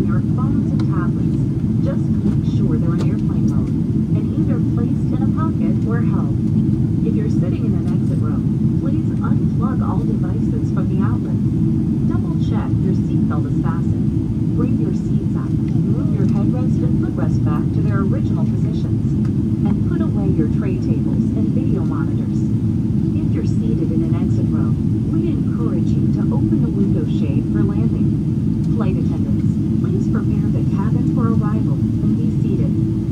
your phones and tablets. Just make sure they're in airplane mode and either placed in a pocket or held. If you're sitting in an exit row, please unplug all devices from the outlets. Double check your seatbelt is fastened. Bring your seats up. Move your headrest and footrest back to their original positions. And put away your tray tables and video monitors. If you're seated in an exit row, we encourage you to open the window shade for landing. Flight attendants, please prepare the cabin for arrival and be seated.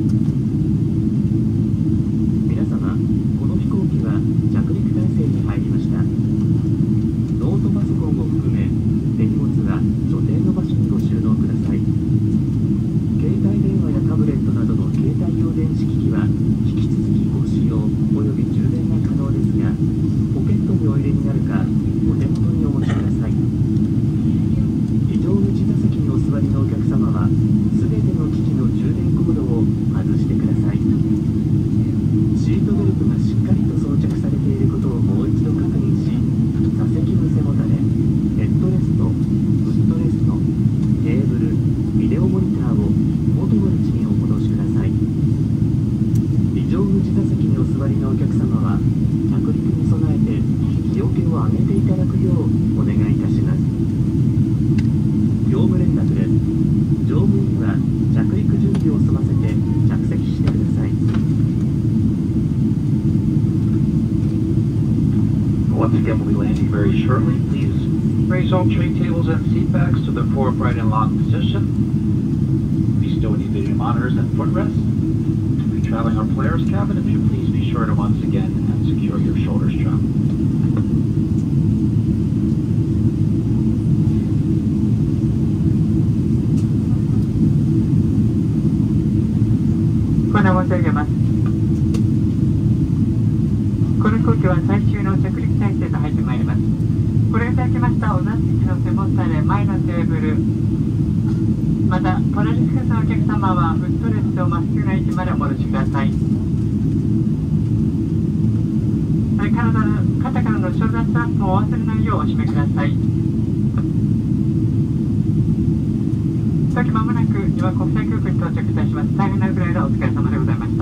皆様、この飛行機は着陸態勢に入りました。ノートパソコンを含め、手荷物は所定の場所にご収納ください。携帯電話やタブレットなどの携帯用電子機器は引き続きご使用および充電が可能ですが、ポケットにお入れになるかお手元にお持ちください。非常口座席にお座りのお客様は全ての機器の充電コードを外してください。シートベルトがしっかりと装着されていることをもう一度確認し、座席の背もたれ、ヘッドレスト、フットレスト、テーブル、ビデオモニターを元の位置にお戻しください。非常口座席にお座りのお客様は着陸に備えて日よけを上げていただくようお願いいたします。業務連絡です。乗務員は着陸準備を済ませて着席してください。 Once again, we'll be landing very shortly. Please raise all tray tables and seat backs to the forward and locked position. Be still with your video monitors and footrest. We'll be traveling our Polaris cabin. If you please be sure to once again and secure your shoulder strap. ご案内申し上げます。この飛行機は最終の着陸態勢と入ってまいります。ご覧いただきましたお座席の背もたれ、前のテーブル、またポラリスクスのお客様はフットレストをまっすぐな位置までお戻しください。肩からのショルダーストラップをお忘れないようお締めください。時まもなくニューヨーク国際空港に到着いたします。大変なぐらいのお疲れ様でございました。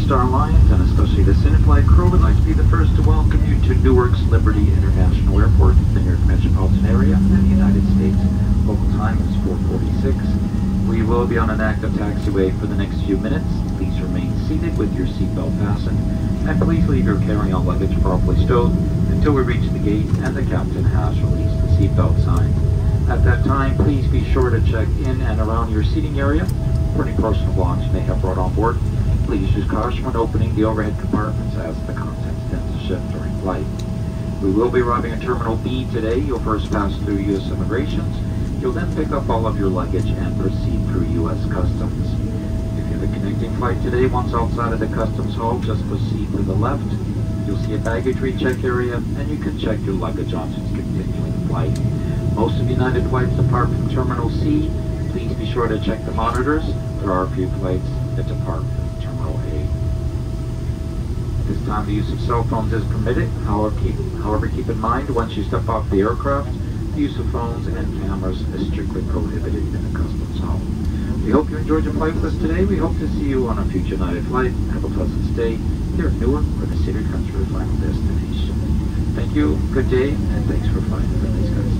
Star Alliance, and especially the Cineflight crew, would like to be the first to welcome you to Newark's Liberty International Airport, the Newark metropolitan area in the United States. Local time is 4:46. We will be on an active taxiway for the next few minutes. Please remain seated with your seatbelt fastened, and please leave your carry-on luggage properly stowed until we reach the gate and the captain has released the seatbelt sign. At that time, please be sure to check in and around your seating area for any personal belongings you may have brought on board. Please use caution when opening the overhead compartments as the contents tend to shift during flight. We will be arriving at Terminal B today. You'll first pass through U.S. Immigrations. You'll then pick up all of your luggage and proceed through U.S. Customs. If you have a connecting flight today, once outside of the Customs Hall, just proceed to the left. You'll see a baggage recheck area, and you can check your luggage on since continuing the flight. Most of United flights depart from Terminal C. Please be sure to check the monitors. There are a few flights that depart from Terminal A. At this time, the use of cell phones is permitted. However, keep in mind, once you step off the aircraft, the use of phones and cameras is strictly prohibited in the Customs Hall. We hope you enjoyed your flight with us today. We hope to see you on a future United flight. Have a pleasant stay here at Newark for the city country final destination. Thank you, good day, and thanks for flying with us, guys.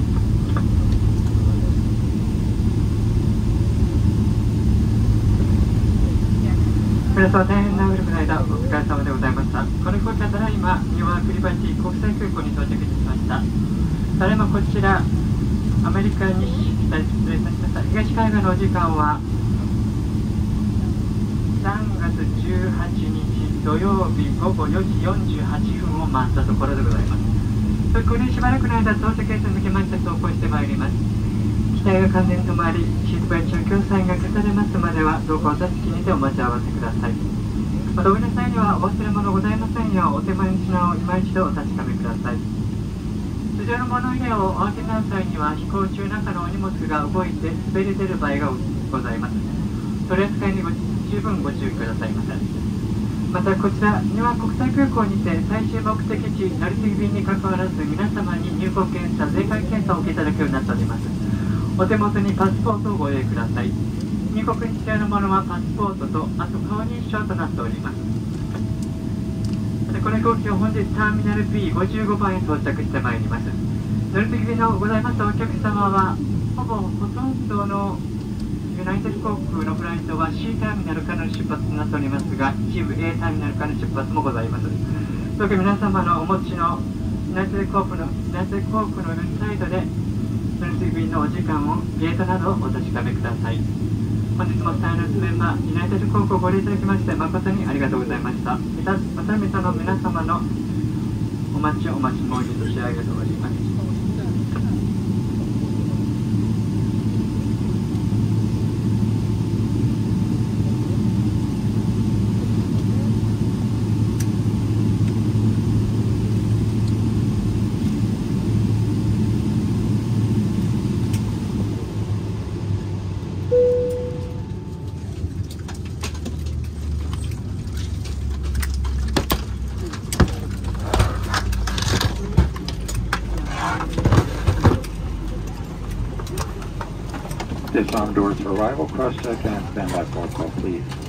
皆様大変長くの間お疲れ様でございました。この飛行機はただいまニューアークリバティ国際空港に到着いたしました。ただいまこちらアメリカ西失礼させました東海岸のお時間は3月18日土曜日午後4時48分を回ったところでございます。これしばらくの間到着へと向けまして走行してまいります。機体が完全に止まり、シートベルトの強制が消されますまでは、どうかお座敷にてお待ち合わせください。また、お降りの際にはお忘れ物ございませんよう、お手前の品を今一度お確かめください。通常の物入れをお開けになる際には、飛行中中のお荷物が動いて滑り出る場合がございます。取り扱いに十分ご注意くださいませ。また、こちら、ニューアーク国際空港にて、最終目的地、成田便に関わらず、皆様に入国検査、税関検査を受けいただくようになっております。お手元にパスポートをご用意ください。入国に必要なものはパスポートと、あと顔認証となっております。この飛行機は本日ターミナル B55 番へ到着してまいります。乗る時のございますお客様は、ほとんどのユナイテッド航空のフライトは C ターミナルからの出発となっておりますが、一部 A ターミナルからの出発もございます。特に皆様のお持ちのユナイテッド航空のウェブサイトで乗る便のお時間をゲートなどをお確かめください。本日もスタイルズメンバーユナイテッド航空をご利用いただきまして誠にありがとうございました。また皆様のお待ち申し上げております。 Disarm doors for arrival, cross-check, and stand by for call, please.